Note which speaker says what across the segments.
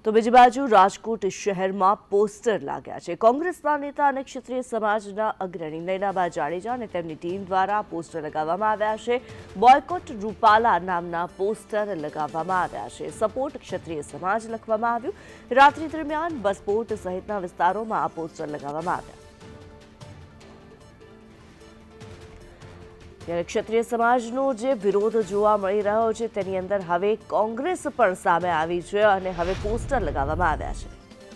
Speaker 1: તો બીજી બાજુ રાજકોટ શહેરમાં પોસ્ટર લાગ્યા છે। કોંગ્રેસના નેતા અને ક્ષત્રિય સમાજના અગ્રણી નયનાબા જાડેજા અને તેમની ટીમ દ્વારા પોસ્ટર લગાવવામાં આવ્યા છે। બોયકોટ રૂપાલા નામના પોસ્ટર લગાવવામાં આવ્યા છે। સપોર્ટ ક્ષત્રિય સમાજ લખવામાં આવ્યું। રાત્રિ દરમિયાન બસપોર્ટ સહિતના વિસ્તારોમાં આ પોસ્ટર લગાવવામાં આવ્યા। ત્યારે ક્ષત્રિય સમાજનો જે વિરોધ જોવા મળી રહ્યો છે તેની અંદર હવે કોંગ્રેસ પણ સામે આવી છે અને હવે પોસ્ટર લગાવવામાં આવ્યા છે।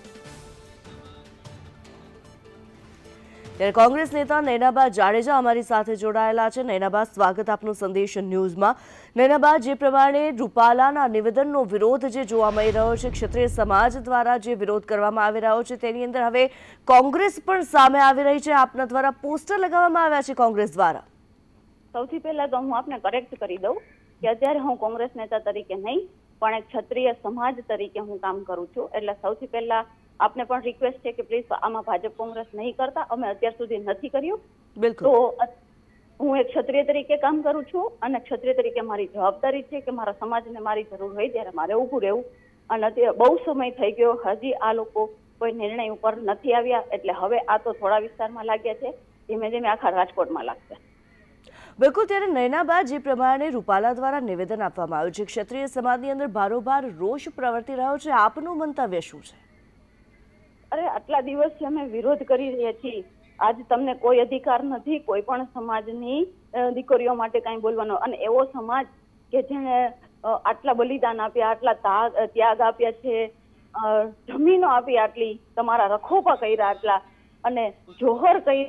Speaker 1: ત્યારે કોંગ્રેસ નેતા નયનાબા જાડેજા અમારી સાથે જોડાયેલા છે। નયનાબા, સ્વાગત આપનું સંદેશ ન્યૂઝમાં। નયનાબા, જે પ્રમાણે રૂપાલાના નિવેદનનો વિરોધ જે જોવા મળી રહ્યો છે, ક્ષત્રિય સમાજ દ્વારા જે વિરોધ કરવામાં આવી રહ્યો છે તેની અંદર હવે કોંગ્રેસ પણ સામે આવી રહી છે। આપના દ્વારા પોસ્ટર લગાવવામાં આવ્યા છે કોંગ્રેસ દ્વારા।
Speaker 2: સૌથી પહેલા તો હું આપને કરેક્ટ કરી દઉં કે અત્યારે હું કોંગ્રેસ નેતા તરીકે નહીં પણ એક ક્ષત્રિય સમાજ તરીકે હું કામ કરું છું। એટલે સૌથી પહેલા આપને પણ રિક્વેસ્ટ છે કે પ્લીઝ આમાં ભાજપ કોંગ્રેસ નહીં કરતા, અમે અત્યાર સુધી નથી કર્યું।
Speaker 1: બિલકુલ।
Speaker 2: તો હું એક ક્ષત્રિય તરીકે કામ કરું છું અને ક્ષત્રિય તરીકે મારી જવાબદારી છે કે મારા સમાજને મારી જરૂર હોય ત્યારે મારે ઊભું રહેવું। અને અત્યારે બહુ સમય થઈ ગયો, હજી આ લોકો કોઈ નિર્ણય ઉપર નથી આવ્યા। એટલે હવે આ તો થોડા વિસ્તારમાં લાગ્યા છે, ધીમે ધીમે આખા રાજકોટમાં લાગશે।
Speaker 1: બિલકુલ। ત્યારે નયનાબા, જે પ્રમાણે રૂપાલા દ્વારા નિવેદન આપવામાં આવ્યું છે, ક્ષત્રિય સમાજની અંદર ભારોભાર રોષ પ્રવર્તી રહ્યો છે, આપનું મંતવ્ય શું છે?
Speaker 2: અરે, આટલા દિવસથી અમે વિરોધ કરી રહ્યા છીએ। આજ તમને કોઈ અધિકાર નથી કોઈ પણ સમાજની દીકરીઓ માટે કંઈ બોલવાનો, અને એવો સમાજ કે જેને આટલા બલિદાન આપ્યા, આટલા ત્યાગ આપ્યા છે, જમીનો આપી આટલી, તમારા રખોપા કર્યા આટલા, અને જોહર કરી।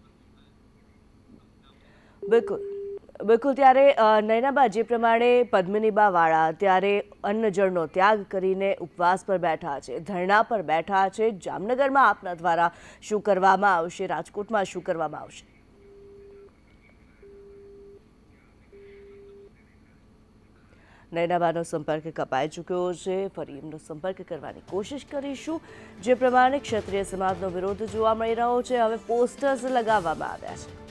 Speaker 1: બિલકુલ બિલકુલ। ત્યારે નયનાબા, જે પ્રમાણે પદ્મિનીબા વાળા ત્યારે અન્ન જળનો ત્યાગ કરીને ઉપવાસ પર બેઠા છે, ધરણા પર બેઠા છે, જામનગરમાં આપના દ્વારા શું કરવામાં આવશે, રાજકોટમાં શું કરવામાં આવશે? નયનાબાનો સંપર્ક કપાઈ ચૂક્યો છે, ફરી એમનો સંપર્ક કરવાની કોશિશ કરીશું। જે પ્રમાણે ક્ષત્રિય સમાજનો વિરોધ જોવા મળી રહ્યો છે, હવે પોસ્ટર્સ લગાવવામાં આવ્યા છે।